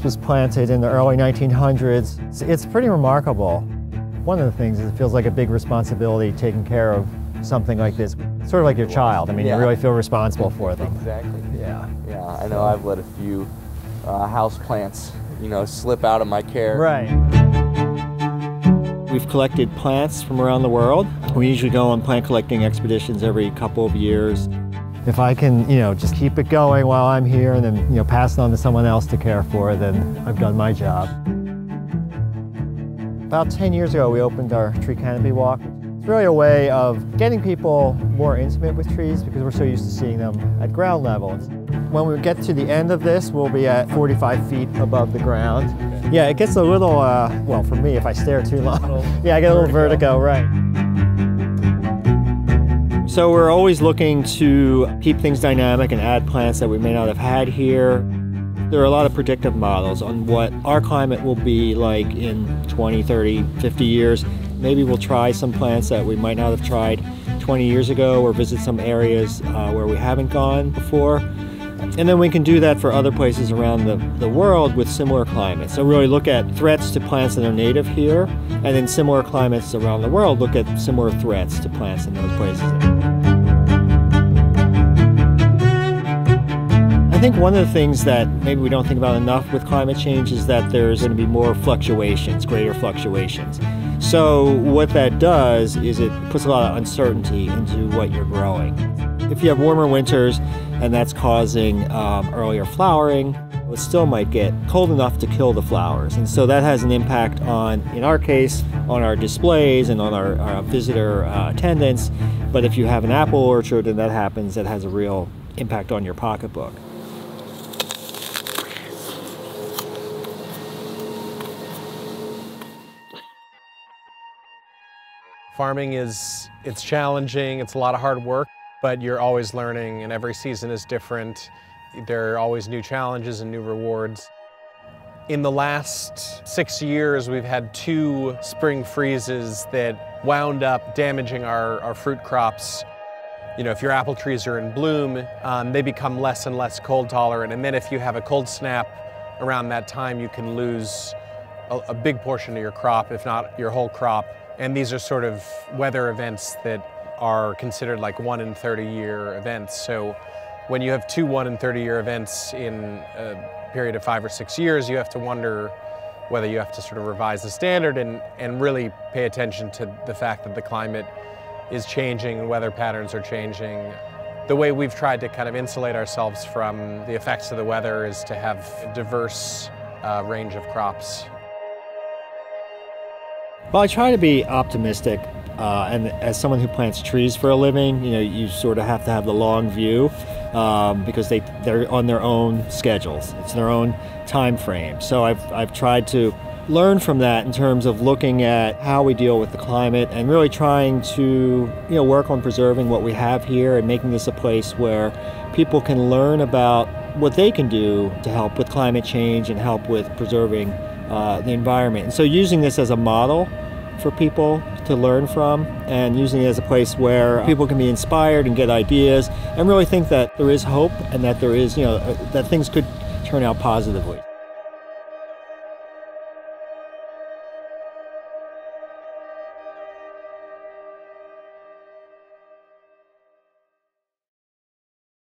This was planted in the early 1900s. It's pretty remarkable. One of the things is it feels like a big responsibility taking care of something like this. It's sort of like your child. I mean, you really feel responsible for them. Exactly. Yeah. Yeah, I know I've let a few house plants, slip out of my care. Right. We've collected plants from around the world. We usually go on plant collecting expeditions every couple of years. If I can, just keep it going while I'm here and then, pass it on to someone else to care for, then I've done my job. About 10 years ago, we opened our tree canopy walk. It's really a way of getting people more intimate with trees because we're so used to seeing them at ground level. When we get to the end of this, we'll be at 45 feet above the ground. Yeah, it gets a little, well, for me, if I stare too long, yeah, I get a little vertigo, right. So we're always looking to keep things dynamic and add plants that we may not have had here. There are a lot of predictive models on what our climate will be like in 20, 30, 50 years. Maybe we'll try some plants that we might not have tried 20 years ago or visit some areas where we haven't gone before. And then we can do that for other places around the world with similar climates. So really look at threats to plants that are native here, and in similar climates around the world, look at similar threats to plants in those places. I think one of the things that maybe we don't think about enough with climate change is that there's going to be more fluctuations, greater fluctuations. So what that does is it puts a lot of uncertainty into what you're growing. If you have warmer winters and that's causing earlier flowering, it still might get cold enough to kill the flowers. And so that has an impact on, in our case, on our displays and on our visitor attendance. But if you have an apple orchard and that happens, that has a real impact on your pocketbook. Farming it's challenging, it's a lot of hard work, but you're always learning and every season is different. There are always new challenges and new rewards. In the last 6 years, we've had 2 spring freezes that wound up damaging our fruit crops. If your apple trees are in bloom, they become less and less cold tolerant. And then if you have a cold snap around that time, you can lose a big portion of your crop, if not your whole crop. And these are sort of weather events that are considered like 1 in 30-year events. So when you have 2 1 in 30-year events in a period of 5 or 6 years, you have to wonder whether you have to sort of revise the standard and really pay attention to the fact that the climate is changing and weather patterns are changing. The way we've tried to kind of insulate ourselves from the effects of the weather is to have a diverse range of crops. Well, I try to be optimistic, and as someone who plants trees for a living, you sort of have to have the long view because they're on their own schedules. It's their own time frame. So I've tried to learn from that in terms of looking at how we deal with the climate and really trying to work on preserving what we have here and making this a place where people can learn about what they can do to help with climate change and help with preserving the environment. And so using this as a model for people to learn from and using it as a place where people can be inspired and get ideas and really think that there is hope and that there is, that things could turn out positively.